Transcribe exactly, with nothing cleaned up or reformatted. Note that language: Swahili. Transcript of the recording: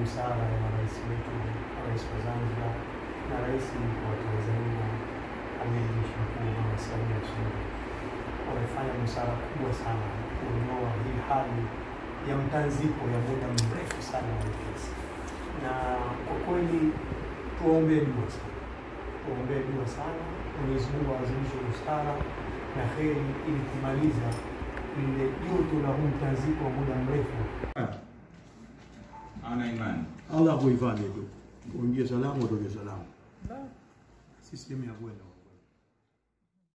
busara ya rais wetu, rais wa Zanzibar na rais wa Tanzania Amiri Jeshi Mkuu Mama Samia Suluhu. Wamefanya busara kubwa sana kuondoa hii hali ya mtanziko ya muda mrefu sana wa kesi. Na kwa kweli tuombe dua sana. Tuombe dua sana. Mwenyezi Mungu awazilishe busara na heri ili kumaliza ile joto la huu mtanziko wa muda mrefu. Ana imani. Allah kuhifadhi tu. Uingie salama utoke salama. Sisi sehemu ya kwenda.